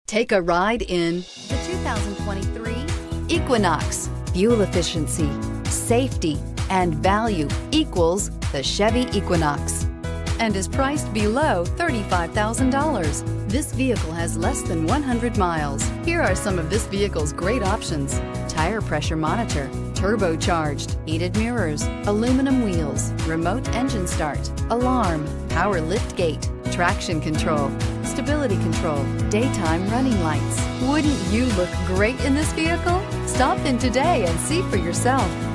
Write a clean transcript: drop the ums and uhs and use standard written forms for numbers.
Take a ride in the 2023 Equinox. Fuel efficiency, safety, and value equals the Chevy Equinox and is priced below $35,000. This vehicle has less than 100 miles. Here are some of this vehicle's great options: tire pressure monitor, turbocharged, heated mirrors, aluminum wheels, remote engine start, alarm, power lift gate, traction control, stability control, daytime running lights. Wouldn't you look great in this vehicle? Stop in today and see for yourself.